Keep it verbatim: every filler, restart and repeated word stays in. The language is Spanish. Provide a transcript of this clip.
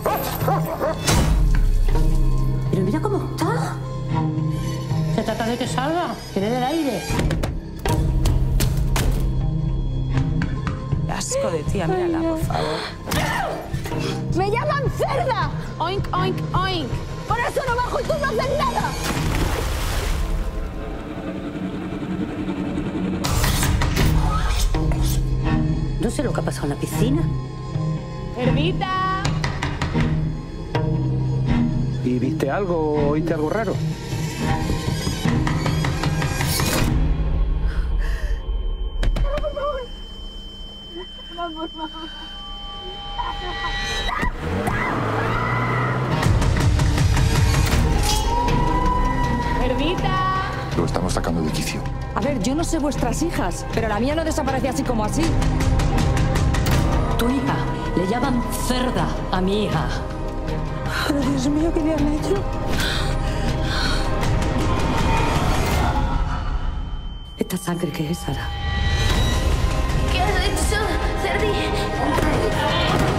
Pero mira cómo está. Se trata de que salga, que le dé el aire. Qué asco de tía, mírala, por favor. ¡Me llaman cerda! Oink, oink, oink. ¡Por eso no bajo y tú no haces nada! No sé lo que ha pasado en la piscina. ¡Cerdita! ¿Y viste algo, oíste algo raro? Por favor. ¡Cerdita! Lo estamos sacando de quicio. A ver, yo no sé vuestras hijas, pero la mía no desaparece así como así. Tu hija. Le llaman cerda a mi hija. Pero Dios mío, ¿qué le han hecho? ¿Esta sangre qué es, Sara? ¿Qué has hecho, Cerdi?